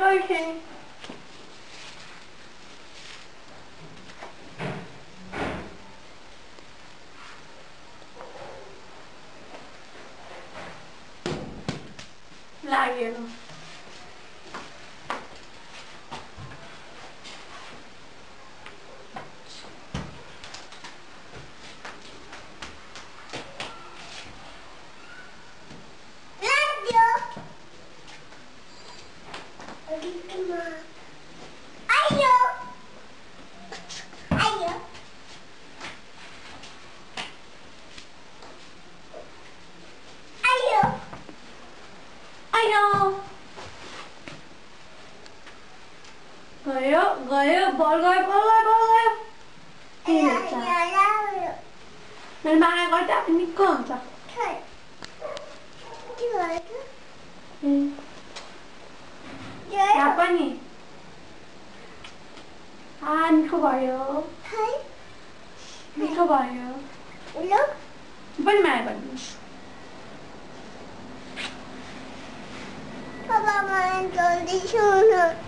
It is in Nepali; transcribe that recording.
Okay. लाग्यो गयो गयो बल गयो बल गयो बल गयो मेरो माया गर्दा पनि निक्क हुन्छ यहाँ पनि मिठो भयो मिठो भयो पनि माया गर्नु Papa, I'm going to